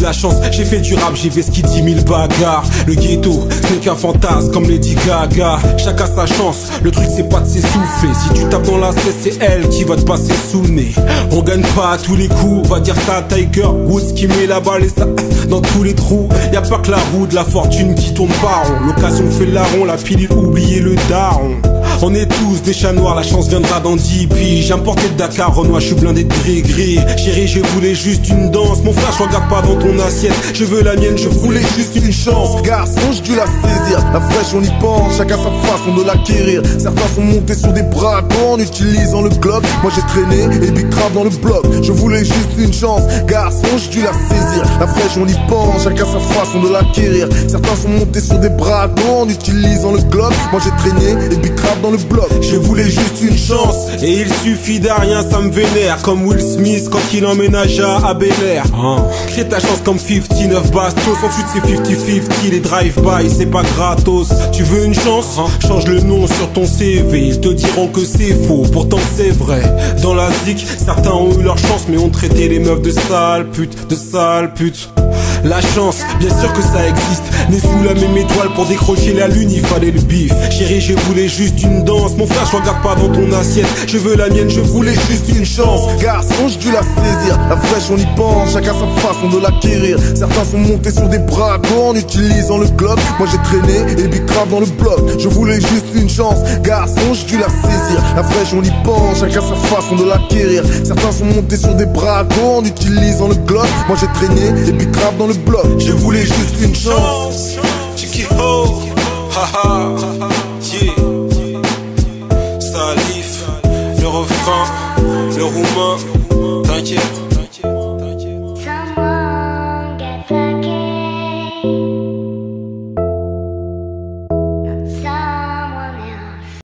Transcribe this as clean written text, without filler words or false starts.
la chance, j'ai fait du rap, j'ai vesqui 10 000 bagarres. Le ghetto, ce n'est qu'un fantasme comme Lady Gaga. Chacun sa chance, le truc c'est pas de s'essouffler. Si tu tapes dans la cesse, c'est elle qui va te passer sous le nez. On gagne pas à tous les coups, on va dire ça à Tiger Woods qui met la balle et ça dans tous les trous. Y'a pas que la roue de la fortune qui tourne pas rond. L'occasion fait le larron, la pile oubliez le daron. On est tous des chats noirs, la chance viendra dans 10 piges. J'ai importé de Dakar, Renoir, je suis blindé de gris-gris. Chérie, je voulais juste une danse. Mon frère, je regarde pas dans ton assiette. Je veux la mienne, je voulais juste une chance. Garçon, je dû la saisir. La fraîche, on y pense, chacun sa façon de l'acquérir. Certains sont montés sur des bras en utilisant le globe. Moi j'ai traîné et big crap dans le bloc. Je voulais juste une chance. Garçon, je dû la saisir. La fraîche, on y pense, chacun sa façon de l'acquérir. Certains sont montés sur des bras en utilisant le globe. Moi j'ai traîné et big crap dans le bloc. Je voulais juste une chance et il suffit d'un rien, ça me vénère. Comme Will Smith quand il emménagea à Bel Air. Crée ta chance comme 59 bastos. Ensuite c'est 50-50, les drive-by c'est pas gratos. Tu veux une chance? Change le nom sur ton CV. Ils te diront que c'est faux, pourtant c'est vrai. Dans la zik, certains ont eu leur chance mais ont traité les meufs de sales putes, de sales putes. La chance, bien sûr que ça existe. Né sous la même étoile pour décrocher la lune, il fallait le bif. Chérie, je voulais juste une danse. Mon frère, je regarde pas dans ton assiette. Je veux la mienne, je voulais juste une chance. Garçon, je dû la saisir. La fraîche, on y pense, chacun sa façon de l'acquérir. Certains sont montés sur des bras en utilisant le globe. Moi j'ai traîné et big crap dans le bloc. Je voulais juste une chance. Garçon, je dû la saisir. La fraîche, on y pense, chacun sa façon de l'acquérir. Certains sont montés sur des bras en utilisant le globe. Moi j'ai traîné et big crap dans le bloc. Je voulais juste une chance. Chicky ho, haha, yeah. Salif, le refrain, le roumain.